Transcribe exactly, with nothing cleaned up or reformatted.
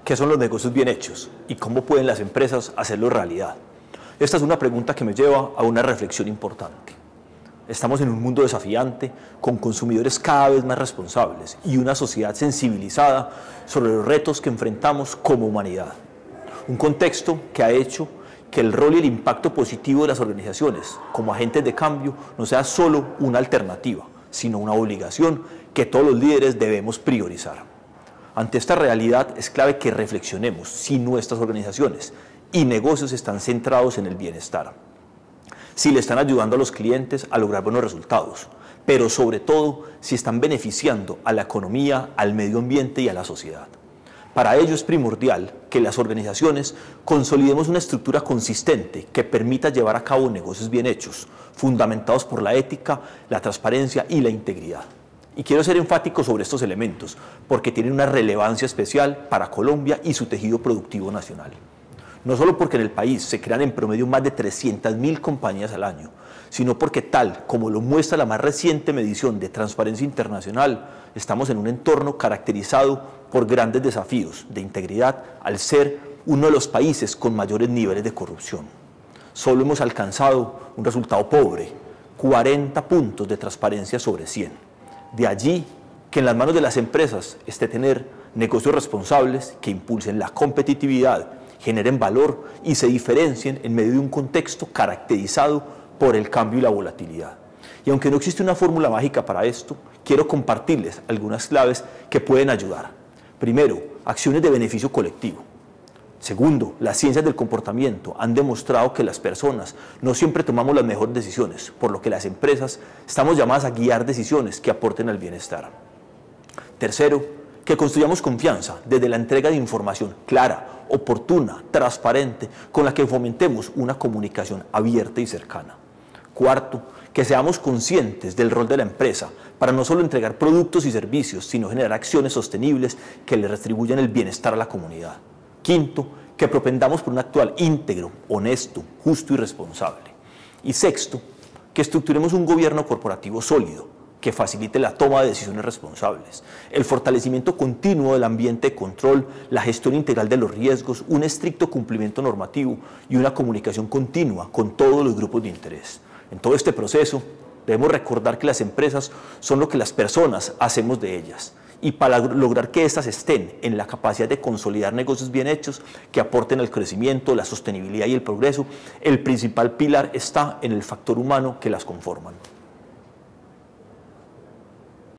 ¿Qué son los negocios bien hechos y cómo pueden las empresas hacerlo realidad? Esta es una pregunta que me lleva a una reflexión importante. Estamos en un mundo desafiante, con consumidores cada vez más responsables y una sociedad sensibilizada sobre los retos que enfrentamos como humanidad. Un contexto que ha hecho que el rol y el impacto positivo de las organizaciones como agentes de cambio no sea solo una alternativa, sino una obligación que todos los líderes debemos priorizar. Ante esta realidad es clave que reflexionemos si nuestras organizaciones y negocios están centrados en el bienestar, si le están ayudando a los clientes a lograr buenos resultados, pero sobre todo si están beneficiando a la economía, al medio ambiente y a la sociedad. Para ello es primordial que las organizaciones consolidemos una estructura consistente que permita llevar a cabo negocios bien hechos, fundamentados por la ética, la transparencia y la integridad. Y quiero ser enfático sobre estos elementos, porque tienen una relevancia especial para Colombia y su tejido productivo nacional. No solo porque en el país se crean en promedio más de trescientas mil compañías al año, sino porque tal como lo muestra la más reciente medición de Transparencia Internacional, estamos en un entorno caracterizado por grandes desafíos de integridad al ser uno de los países con mayores niveles de corrupción. Solo hemos alcanzado un resultado pobre, cuarenta puntos de transparencia sobre cien. De allí que en las manos de las empresas esté tener negocios responsables que impulsen la competitividad, generen valor y se diferencien en medio de un contexto caracterizado por el cambio y la volatilidad. Y aunque no existe una fórmula mágica para esto, quiero compartirles algunas claves que pueden ayudar. Primero, acciones de beneficio colectivo. Segundo, las ciencias del comportamiento han demostrado que las personas no siempre tomamos las mejores decisiones, por lo que las empresas estamos llamadas a guiar decisiones que aporten al bienestar. Tercero, que construyamos confianza desde la entrega de información clara, oportuna, transparente, con la que fomentemos una comunicación abierta y cercana. Cuarto, que seamos conscientes del rol de la empresa para no solo entregar productos y servicios, sino generar acciones sostenibles que le retribuyan el bienestar a la comunidad. Quinto, que propendamos por un actuar íntegro, honesto, justo y responsable. Y sexto, que estructuremos un gobierno corporativo sólido, que facilite la toma de decisiones responsables, el fortalecimiento continuo del ambiente de control, la gestión integral de los riesgos, un estricto cumplimiento normativo y una comunicación continua con todos los grupos de interés. En todo este proceso, debemos recordar que las empresas son lo que las personas hacemos de ellas, y para lograr que éstas estén en la capacidad de consolidar negocios bien hechos que aporten al crecimiento, la sostenibilidad y el progreso, el principal pilar está en el factor humano que las conforman.